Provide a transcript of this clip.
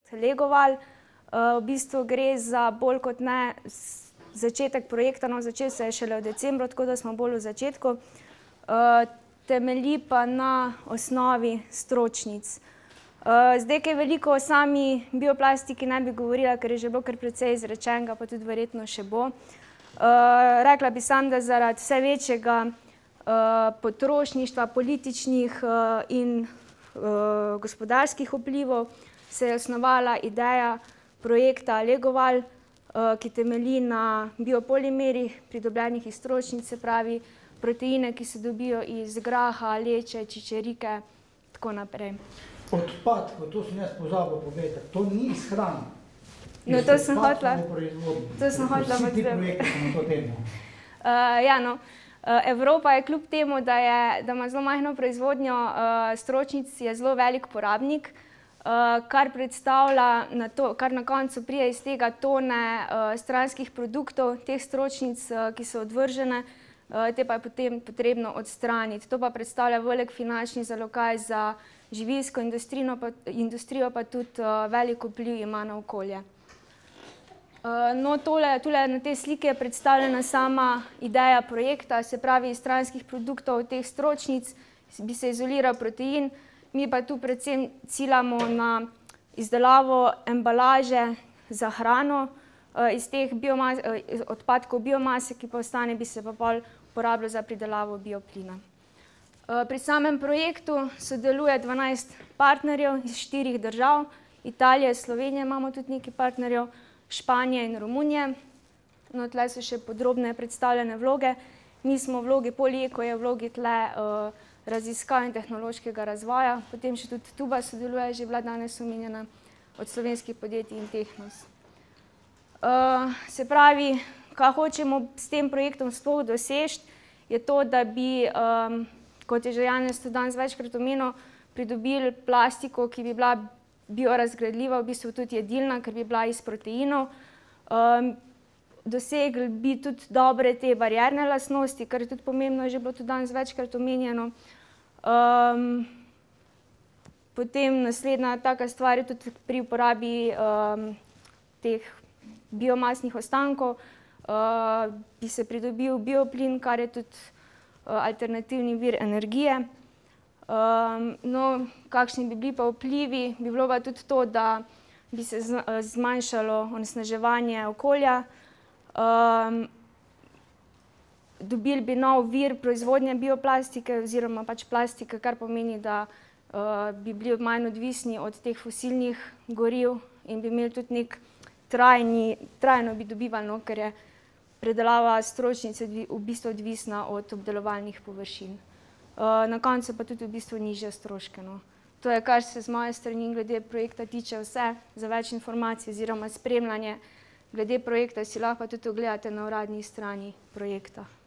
Legoval. V bistvu gre za bolj kot ne začetek projekta, no začel se je šele v decembru, tako da smo bolj v začetku. Temelji pa na osnovi stročnic. Zdaj, kaj veliko o sami bioplastiki ne bi govorila, ker je že bilo kar precej izrečenega, pa tudi verjetno še bo. Rekla bi samo, da zaradi vse večjega potrošništva, političnih in gospodarskih vplivov se je osnovala ideja projekta Legoval, ki temelji na biopolimerih, pridobljenih iz stročnic, se pravi proteine, ki se dobijo iz graha, leče, čičerike, tako naprej. Odpadkov, to sem jaz pozabil povedati, to ni iz hrane. No, to sem hotela. Vsi ti projekti so na to temo. Ja, no. Evropa je kljub temu, da ima zelo majhno proizvodnjo stročnic, je zelo velik porabnik, kar predstavlja, kar na koncu pride iz tega tone stranskih produktov, teh stročnic, ki so odvržene, te pa je potem potrebno odstraniti. To pa predstavlja velik finančni zalogaj za živilsko industrijo, pa tudi velik vpliv ima na okolje. No, tule na tej sliki je predstavljena sama ideja projekta, se pravi iz stranskih produktov teh stročnic bi se izoliral protein, mi pa tu predvsem ciljamo na izdelavo embalaže za hrano iz teh odpadkov biomase, ki pa ostane, bi se pa pol uporabljal za pridelavo bioplina. Pri samem projektu sodeluje 12 partnerjev iz 4 držav, Italije, Slovenije imamo tudi nekaj partnerjev, Španije in Romunije. No, tle so še podrobne predstavljene vloge. Mi smo v vlogi Polyeko, je v vlogi tle raziskav in tehnološkega razvoja. Potem še tudi Tuba sodeluje, že bila danes omenjena, od slovenskih podjetij in Tehnos. Se pravi, kaj hočemo s tem projektom sploh doseči, je to, da bi, kot je že Janez danes večkrat omenil, pridobili plastiko, ki bi bila biorazgradljiva, v bistvu tudi jedilna, ker bi bila iz proteinov. Dosegli bi tudi dobre te barierne lastnosti, kar je tudi pomembno, je že bilo tudi danes večkrat omenjeno. Potem naslednja taka stvar je tudi pri uporabi teh biomasnih ostankov, bi se pridobil bioplin, kar je tudi alternativni vir energije. No, kakšni bi bili pa vplivi, bi bilo pa tudi to, da bi se zmanjšalo onesnaževanje okolja, dobili bi nov vir proizvodnje bioplastike oziroma pač plastike, kar pomeni, da bi bili manj odvisni od teh fosilnih goriv in bi imeli tudi nek trajno bi dobivali, no, ker je predelava stročnic v bistvu odvisna od obdelovalnih površin. Na koncu pa tudi v bistvu nižje stroške. To je, kar se z moje strani glede projekta tiče vse. Za več informacij oziroma spremljanje glede projekta si lahko tudi ogledate na uradni strani projekta.